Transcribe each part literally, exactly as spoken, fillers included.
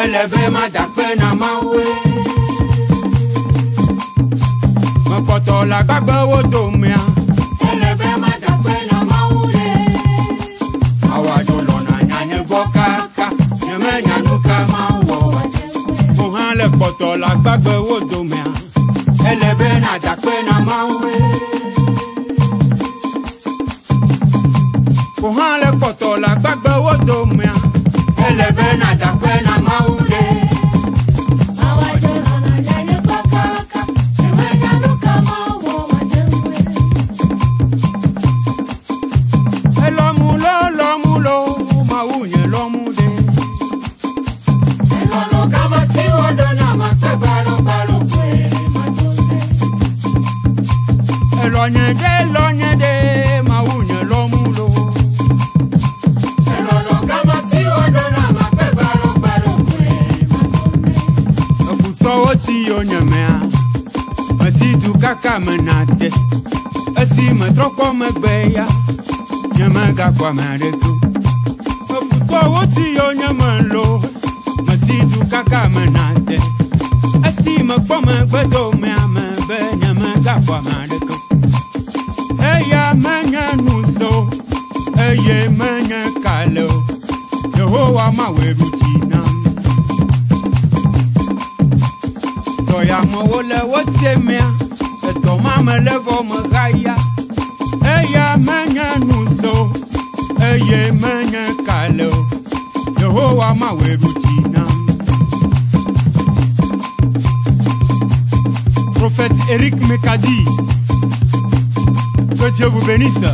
elebe ma dakpe na mawe. Me koto la gbagbe wo domia. Elebe ma dakpe na mawe. Awa do lona nyanye bokaka, nyeme nyanuka mawo. Mohan le koto la gbagbe wo domia. Elebe na dakpe na mawe. Mohan le koto la gbagbe wo domia. Elebe na dakpe na mawe. Lonye de lonye de maunye lomulo. Elolo kama si odona mapeba lo balo kwe. Afuto oti onyamea. Asi du kaka menate. Asi metroko megbeya. Nyamaga kwa mareku. Afuto oti onyamelo. Asi du kaka menate. Asi mekwa megbedo mea mebe nyamaga kwa mareku. Eya manya nuso, eye manya kalo, Yehowa maweru jina. Toya mawole wotemea, eto mama levo magaya. Eya manya nuso, eye manya kalo, Yehowa maweru jina. Prophète Eric Mekadi. Que Dieu vous bénisse.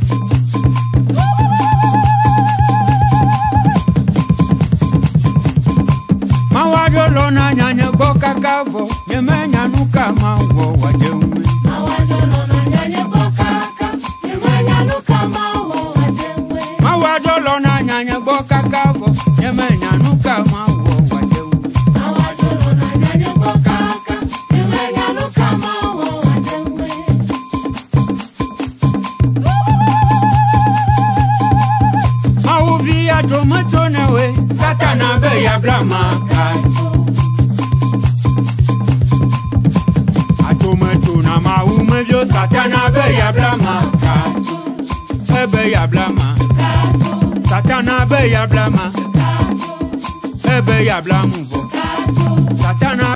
Mawado lona nyanya boka kavo, nyeme nyanuka mawo wajewe. Mawado lona nyanya boka kavo, nyeme nyanuka mawo wajewe. Mawado lona nyanya boka kavo, nyeme nyanuka mawo wajewe. Mawado lona nyanya boka kavo, nyeme nyanuka mawo wajewe. Via tomato nawe satana be ya blama kato atomato na maume vyo satana be ya blama kato ebe ya blama kato satana be ya blama kato ebe ya blamu vo satana